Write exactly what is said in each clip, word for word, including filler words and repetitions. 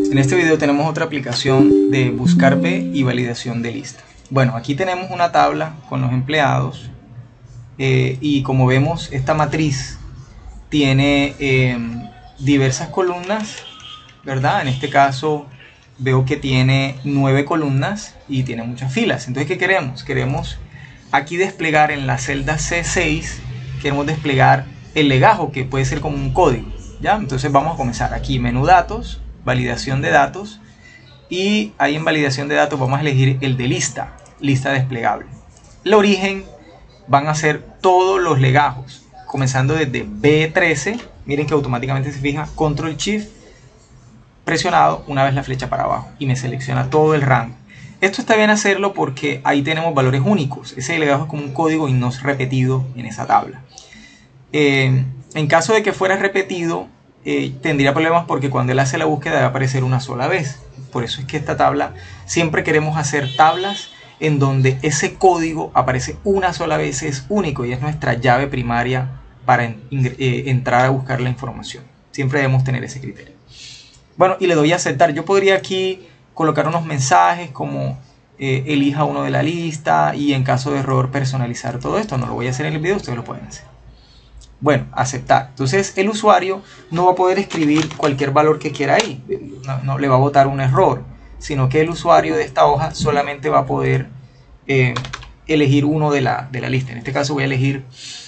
En este video tenemos otra aplicación de buscar B y validación de lista. Bueno, aquí tenemos una tabla con los empleados eh, y como vemos esta matriz tiene eh, diversas columnas, ¿verdad? En este caso veo que tiene nueve columnas y tiene muchas filas. Entonces, ¿qué queremos? Queremos aquí desplegar en la celda C seis, queremos desplegar el legajo, que puede ser como un código, ¿ya? Entonces vamos a comenzar aquí, menú datos, validación de datos, y ahí en validación de datos vamos a elegir el de lista, lista desplegable. El origen van a ser todos los legajos, comenzando desde B trece, miren que automáticamente se fija, control shift presionado una vez la flecha para abajo y me selecciona todo el rango. Esto está bien hacerlo porque ahí tenemos valores únicos, ese legajo es como un código y no es repetido en esa tabla. Eh, en caso de que fuera repetido, eh, tendría problemas porque cuando él hace la búsqueda va a aparecer una sola vez. Por eso es que esta tabla, siempre queremos hacer tablas en donde ese código aparece una sola vez, es único y es nuestra llave primaria para en, eh, entrar a buscar la información. Siempre debemos tener ese criterio. Bueno, y le doy a aceptar. Yo podría aquí colocar unos mensajes como eh, elija uno de la lista y en caso de error personalizar todo esto. No lo voy a hacer en el video, ustedes lo pueden hacer. Bueno, aceptar. Entonces el usuario no va a poder escribir cualquier valor que quiera ahí. No, no le va a botar un error, sino que el usuario de esta hoja solamente va a poder eh, elegir uno de la, de la lista. En este caso voy a elegir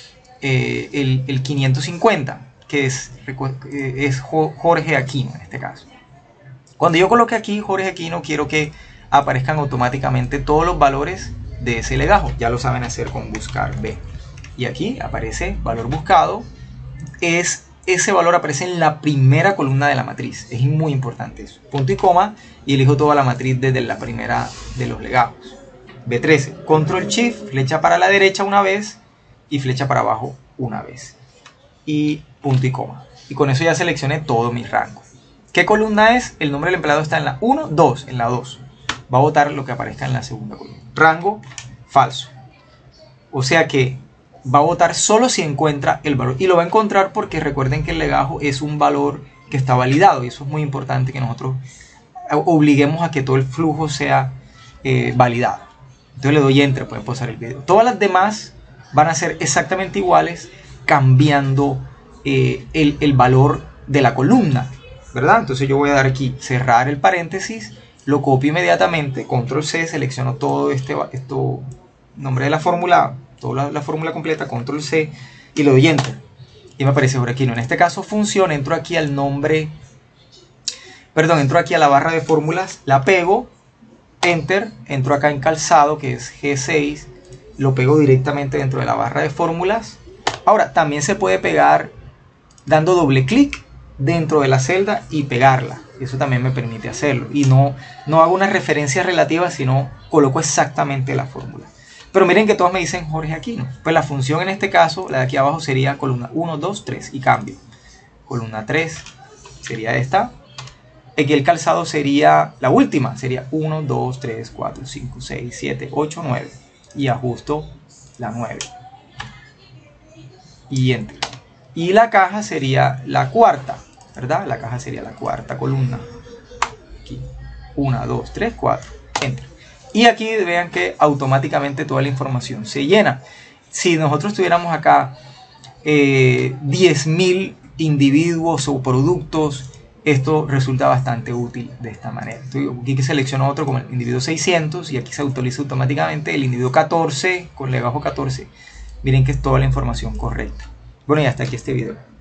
eh, el, el quinientos cincuenta, que es, es Jorge Aquino en este caso. Cuando yo coloque aquí Jorge Aquino, quiero que aparezcan automáticamente todos los valores de ese legajo. Ya lo saben hacer con buscar B. Y aquí aparece valor buscado. Es, ese valor aparece en la primera columna de la matriz. Es muy importante eso. Punto y coma. Y elijo toda la matriz desde la primera de los legajos. B trece. Control Shift. Flecha para la derecha una vez. Y flecha para abajo una vez. Y punto y coma. Y con eso ya seleccioné todo mi rango. ¿Qué columna es? El nombre del empleado está en la uno, dos. En la dos. Va a botar lo que aparezca en la segunda columna. Rango falso. O sea que va a votar solo si encuentra el valor. Y lo va a encontrar porque recuerden que el legajo es un valor que está validado. Y eso es muy importante que nosotros obliguemos a que todo el flujo sea eh, validado. Entonces le doy enter, pueden pausar el video. Todas las demás van a ser exactamente iguales, cambiando eh, el, el valor de la columna, ¿verdad? Entonces yo voy a dar aquí cerrar el paréntesis, lo copio inmediatamente, control C, selecciono todo este esto, nombre de la fórmula, toda la, la fórmula completa, control C y le doy enter y me aparece Jorge Aquino. En este caso funciona, entro aquí al nombre, perdón, entro aquí a la barra de fórmulas, la pego, enter, entro acá en calzado que es G seis, lo pego directamente dentro de la barra de fórmulas. Ahora también se puede pegar dando doble clic dentro de la celda y pegarla. Eso también me permite hacerlo. Y no, no hago una referencia relativa, sino coloco exactamente la fórmula. Pero miren que todos me dicen Jorge Aquino. Pues la función en este caso, la de aquí abajo, sería columna uno, dos, tres y cambio. Columna tres sería esta. Aquí el calzado sería la última. Sería uno, dos, tres, cuatro, cinco, seis, siete, ocho, nueve. Y ajusto la nueve. Y enter. Y la caja sería la cuarta, ¿verdad? La caja sería la cuarta columna. Aquí. uno, dos, tres, cuatro. Enter. Y aquí vean que automáticamente toda la información se llena. Si nosotros tuviéramos acá eh, diez mil individuos o productos, esto resulta bastante útil de esta manera. Entonces, aquí selecciono otro como el individuo seiscientos y aquí se actualiza automáticamente el individuo catorce con legajo catorce. Miren que es toda la información correcta. Bueno, y hasta aquí este video.